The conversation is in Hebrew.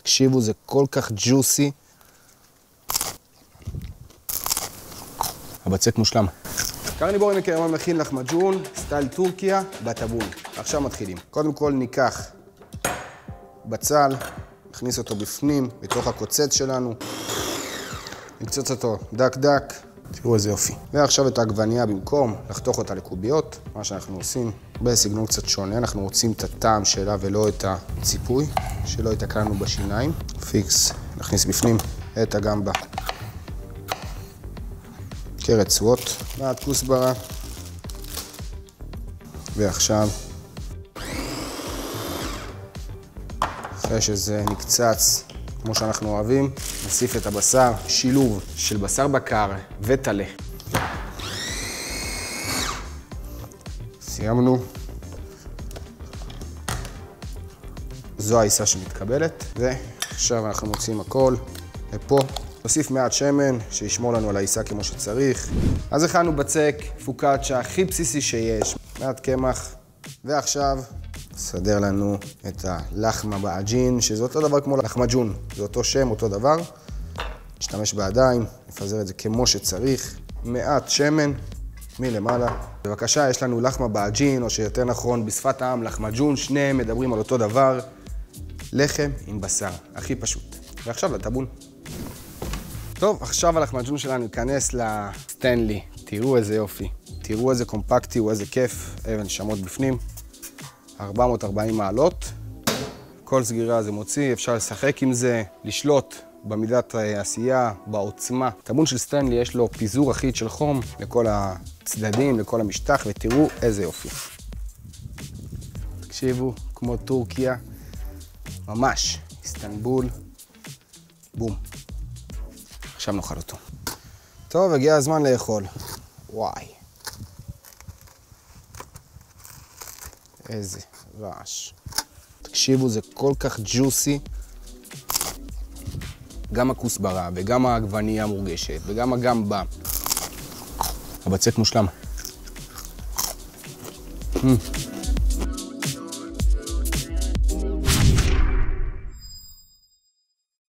תקשיבו, זה כל כך ג'וסי. הבצק מושלם. קרניבורי מקרמה מכין לחמג'ון, סטייל טורקיה, בטבון. עכשיו מתחילים. קודם כל ניקח בצל, נכניס אותו בפנים, בתוך הקוצץ שלנו. נקצוץ אותו דק דק, תראו איזה יופי. ועכשיו את העגבנייה במקום לחתוך אותה לקוביות, מה שאנחנו עושים בסגנון קצת שונה, אנחנו רוצים את הטעם שלה ולא את הציפוי, שלא ייתקע לנו בשיניים. פיקס, נכניס בפנים את הגמבה. קרת צוות, מעט כוסברה. ועכשיו, אחרי שזה נקצץ כמו שאנחנו אוהבים, נוסיף את הבשר, שילוב של בשר בקר וטלה. סיימנו. זו העיסה שמתקבלת, ועכשיו אנחנו מוציאים הכל לפה. נוסיף מעט שמן שישמור לנו על העיסה כמו שצריך. אז הכנו בצק, פוקאצ'ה, הכי בסיסי שיש, מעט קמח, ועכשיו נסדר לנו את הלחמה בעג'ין, שזה אותו דבר כמו לחמג'ון, זה אותו שם, אותו דבר. נשתמש בידיים, נפזר את זה כמו שצריך, מעט שמן מלמעלה. בבקשה, יש לנו לחמה בעג'ין, או שיותר נכון בשפת העם לחמג'ון, שניהם מדברים על אותו דבר, לחם עם בשר, הכי פשוט. ועכשיו לטבון. טוב, עכשיו הלחמג'ון שלנו ייכנס לסטנלי. תראו איזה יופי, תראו איזה קומפקטי, איזה כיף, אבן נשמות בפנים. 440 מעלות. כל סגירה זה מוציא, אפשר לשחק עם זה, לשלוט במידת העשייה, בעוצמה. טבון של סטנלי יש לו פיזור אחיד של חום לכל הצדדים, לכל המשטח, ותראו איזה יופי. תקשיבו, כמו טורקיה, ממש, איסטנבול, בום. עכשיו נאכל אותו. טוב, הגיע הזמן לאכול. וואי. איזה רעש. תקשיבו, זה כל כך ג'וסי. גם הכוסברה וגם העגבנייה מורגשת וגם הגמבה. הבצק מושלם.